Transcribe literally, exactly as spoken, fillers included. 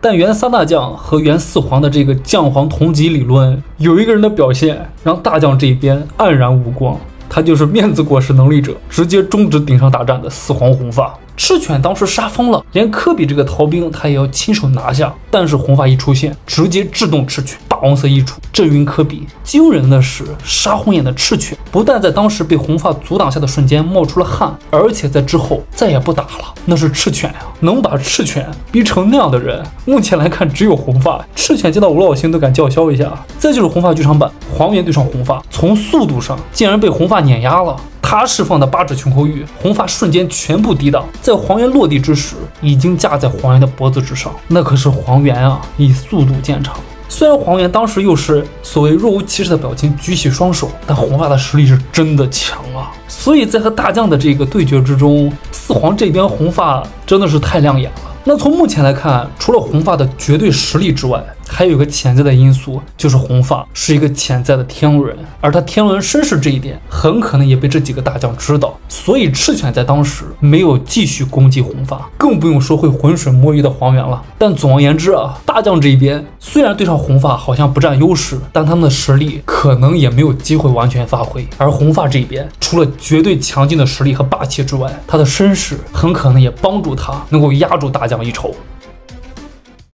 但原三大将和原四皇的这个将皇同级理论，有一个人的表现让大将这边黯然无光，他就是面子果实能力者，直接终止顶上大战的四皇红发。赤犬当时杀疯了，连科比这个逃兵他也要亲手拿下，但是红发一出现，直接制动赤犬，霸王色一出，震晕科比。惊人的是，杀红眼的赤犬不但在当时被红发阻挡下的瞬间冒出了汗，而且在之后再也不打了。那是赤犬呀、啊，能把赤犬逼成那样的人，目前来看只有红发。赤犬见到吴老星都敢叫嚣一下。再就是红发剧场版黄猿对上红发，从速度上竟然被红发碾压了。他释放的八指琼口玉，红发瞬间全部抵挡，在黄猿落地之时，已经架在黄猿的脖子之上。那可是黄猿啊，以速度见长。虽然黄猿当时又是所谓若无其事的表情举起双手，但红发的实力是真的强啊。所以在和大将的这个对决之中，四皇这边红发真的是太亮眼了。那从目前来看，除了红发的绝对实力之外，还有一个潜在的因素，就是红发是一个潜在的天龙人，而他天龙人身世这一点很可能也被这几个大将知道，所以赤犬在当时没有继续攻击红发，更不用说会浑水摸鱼的黄猿了。但总而言之啊，大将这一边虽然对上红发好像不占优势，但他们的实力可能也没有机会完全发挥。而红发这一边除了绝对强劲的实力和霸气之外，他的身世很可能也帮助他能够压住大将一筹。